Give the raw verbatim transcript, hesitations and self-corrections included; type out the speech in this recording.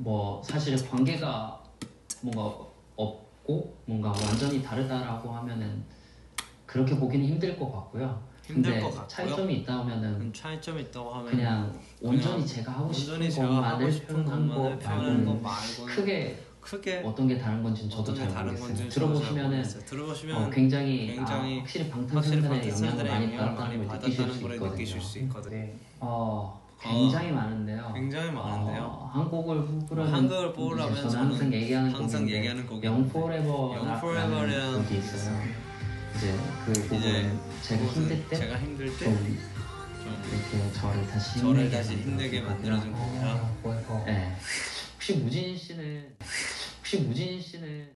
뭐 사실 관계가 뭔가 없고 뭔가 완전히 다르다라고 하면은 그렇게 보기는 힘들 것 같고요. 힘들 근데 것 같고요. 차이점이 있다 하면은 음, 차이점이 있다고 하면 그냥 온전히 제가 하고 싶은 것만을 표현한 거 말고는 크게 크게 어떤 게 다른 건지는 저도 잘 모르겠어요. 들어보시면은 들어보시면 어, 굉장히, 굉장히 아, 확실히 방탄소년단의 영향을 많이 받았다는 걸 느끼실 수 걸 있거든요. 느끼실 수 있거든요. 네. 어, 굉장히 어, 많은데요. 굉장히 많은데요. 어, 한국을 뽑으라면 한국을 뽑으라면 저는 항상 얘기하는 항상 곡인데 얘기하는 곡인데 Young Forever라는 곡이 있어요. 이제 그 곡은 제가 힘들 때 제가 힘들 때 좀 이렇게 저를 다시 힘내게, 다시 힘내게 만들어준 곡이라. 네. 혹시 무진 씨는 혹시 무진 씨는